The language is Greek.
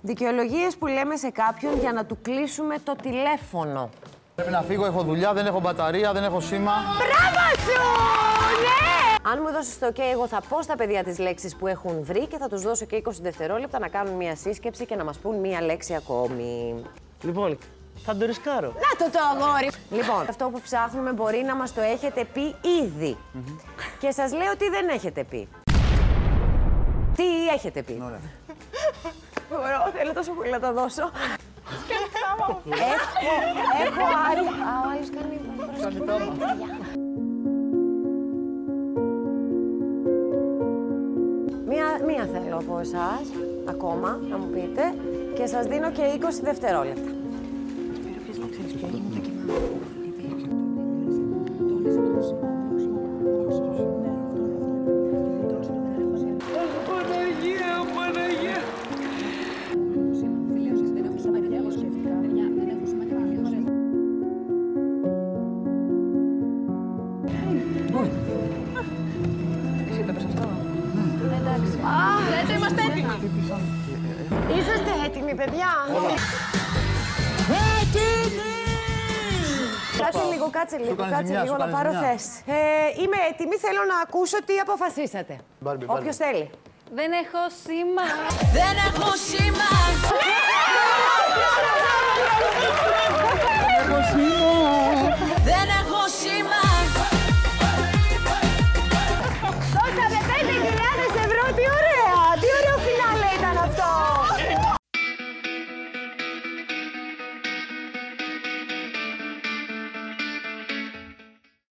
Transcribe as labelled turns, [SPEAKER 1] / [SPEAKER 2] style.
[SPEAKER 1] Δικαιολογίες που λέμε σε κάποιον για να του κλείσουμε το τηλέφωνο.
[SPEAKER 2] Πρέπει να φύγω, έχω δουλειά, δεν έχω μπαταρία, δεν έχω σήμα.
[SPEAKER 1] Μπράβο σου! Ναι! Αν μου δώσεις το OK, εγώ θα πω στα παιδιά τις λέξεις που έχουν βρει και θα τους δώσω και 20 δευτερόλεπτα να κάνουν μία σύσκεψη και να μας πούν μία λέξη ακόμη.
[SPEAKER 3] Λοιπόν, θα το ρισκάρω.
[SPEAKER 1] Να το αγόρι! Λοιπόν, αυτό που ψάχνουμε μπορεί να μας το έχετε πει ήδη. Και σας λέω τι δεν έχετε πει. Τι έχετε πει.
[SPEAKER 2] Ωραία.
[SPEAKER 1] Μπορώ, θέλω τόσο πολύ να τα δώσω. Έχω άλλη. Ο άλλος κάνει. Μία θέλω από εσάς, ακόμα, να μου πείτε, και σας δίνω και 20 δευτερόλεπτα.
[SPEAKER 4] Λέτε, είμαστε έτοιμοι.
[SPEAKER 1] Είσαστε έτοιμοι, παιδιά?
[SPEAKER 2] Έτοιμοι!
[SPEAKER 1] Κάτσε λίγο να πάρω θέση. Είμαι έτοιμη, θέλω να ακούσω τι αποφασίσατε. Όποιος θέλει.
[SPEAKER 4] Δεν έχω σήμα.
[SPEAKER 5] Δεν έχω σήμα.
[SPEAKER 2] Δεν έχω σήμα.